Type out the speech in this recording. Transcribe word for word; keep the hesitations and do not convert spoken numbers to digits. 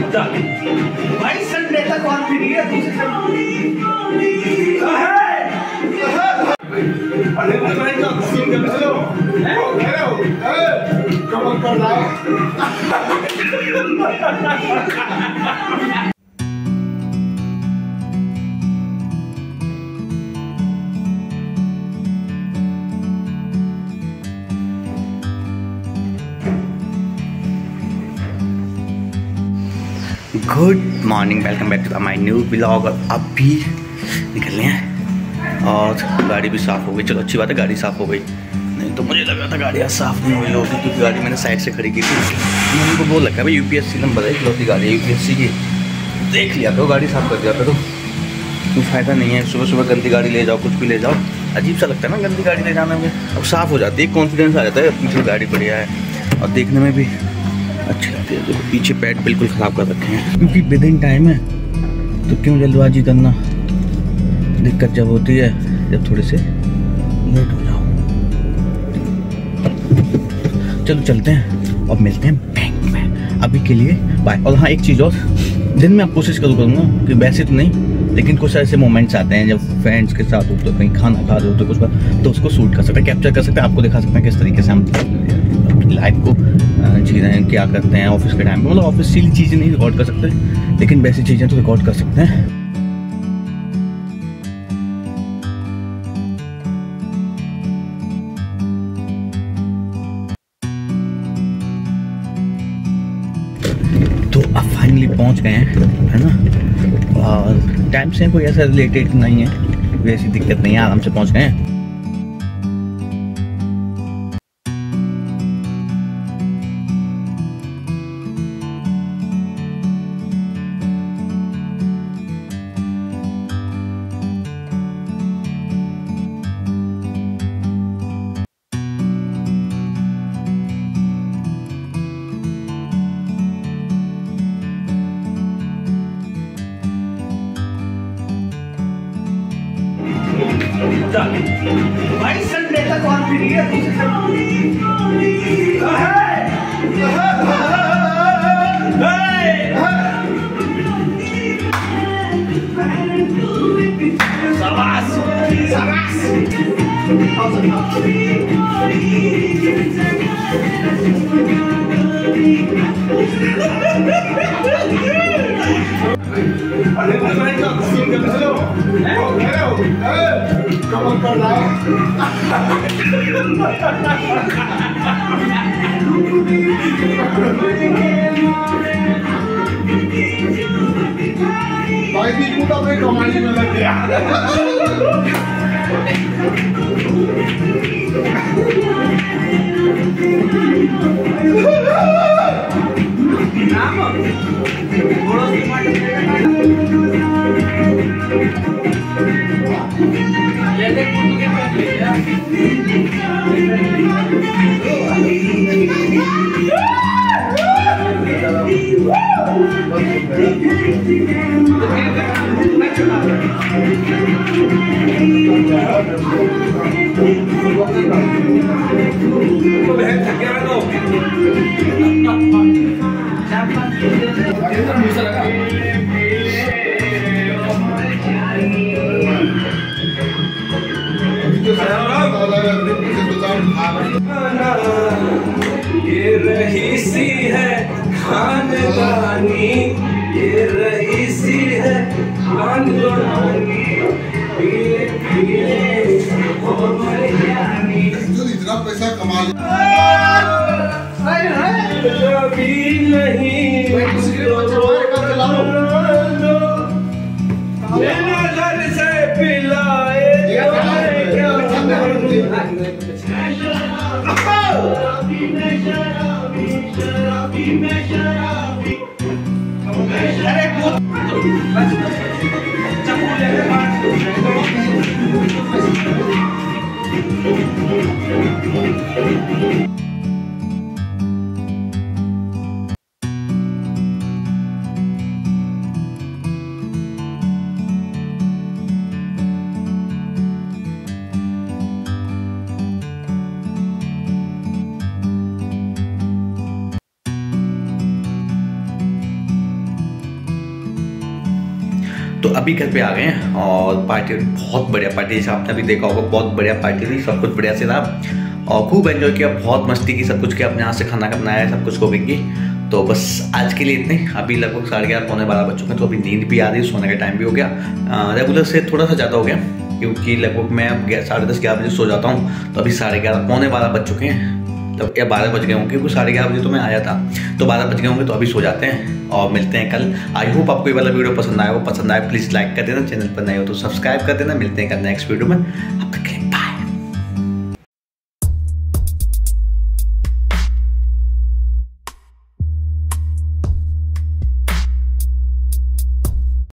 भाई संडे तक और फ्री है दूसरे कमल कर रहा good morning, welcome back to my new blog. अब भी निकल रहे हैं और गाड़ी भी साफ़ हो गई। चलो अच्छी बात है, गाड़ी साफ़ हो गई, नहीं तो मुझे लगा था गाड़ी आज साफ़ नहीं हुई होगी क्योंकि गाड़ी मैंने साइड से खड़ी की थी। मैंने उनको बोल रखा भाई यूपीएससी नंबर है, इकलौती गाड़ी है यूपीएससी की, देख लिया करो, गाड़ी साफ़ कर दिया करो। कोई फ़ायदा नहीं है सुबह सुबह गंदी गाड़ी ले जाओ, कुछ भी ले जाओ, अजीब सा लगता है ना गंदी गाड़ी ले जाने में। अब साफ़ हो जाती है, कॉन्फिडेंस आ जाता है अपनी जो गाड़ी बढ़िया है और देखने में भी अच्छी लगती है। देखो पीछे पैड बिल्कुल ख़राब कर रखे हैं क्योंकि विद इन टाइम है, तो क्यों जल्दबाजी करना। दिक्कत जब होती है जब थोड़े से लेट हो जाओ। चलो चलते हैं और मिलते हैं बैंक में। अभी के लिए बाय। और हाँ एक चीज़ और, दिन में आप कोशिश करूँ करूँगा कि वैसे तो नहीं, लेकिन कुछ ऐसे मोमेंट्स आते हैं जब फ्रेंड्स के साथ हो तो कहीं खाना खा रहे हो तो कुछ बात, तो उसको शूट कर सकते हैं, कैप्चर कर सकते हैं, आपको दिखा सकते हैं किस तरीके से हम लाइफ को जी रहे हैं, क्या करते हैं ऑफिस के टाइम पे। मतलब ऑफिशियल चीज़ें नहीं रिकॉर्ड कर सकते, लेकिन वैसी चीज़ें तो रिकॉर्ड कर सकते हैं। तो अब फाइनली पहुंच गए हैं, है ना, और टाइम से कोई ऐसा रिलेटेड नहीं है, कोई ऐसी दिक्कत नहीं है, आराम से पहुंच गए हैं। भाई संडे तक और फ्री है दूसरे शाबाश शाबाश। कमल कर रहा भाई भी पूरा अपने कमाने में लग गया। ये रहीसी है खानदानी, ये रहीसी है खानदानी, पीले पीले हो मरियानी। इतना पैसा कमा लिया कभी नहीं घर से पिलाए तो अभी घर पे आ गए हैं और पार्टी बहुत बढ़िया पार्टी, जैसे आपने अभी देखा होगा बहुत बढ़िया पार्टी थी, सब कुछ बढ़िया से था और खूब एंजॉय किया, बहुत मस्ती की, सब कुछ किया, अपने हाथ से खाना का बनाया है, सब कुछ कुकिंग की। तो बस आज के लिए इतने। अभी लगभग साढ़े ग्यारह पौने बारह बज चुके हैं, तो अभी नींद भी आ रही है, सोने का टाइम भी हो गया, रेगुलर से थोड़ा सा ज़्यादा हो गया क्योंकि लगभग मैं अब साढ़े दस ग्यारह बजे सो जाता हूँ। तो अभी साढ़े ग्यारह पौने बारह बज चुके हैं, तब या बारह बज गए होंगे क्योंकि साढ़े ग्यारह बजे तो मैं आया था, तो बारह बज गए होंगे। तो अभी सो जाते हैं और मिलते हैं कल। आई होप आपको ये वाला वीडियो पसंद आया हो, पसंद आए प्लीज़ लाइक कर देना, चैनल पर नए हो तो सब्सक्राइब कर देना। मिलते हैं कल नेक्स्ट वीडियो में।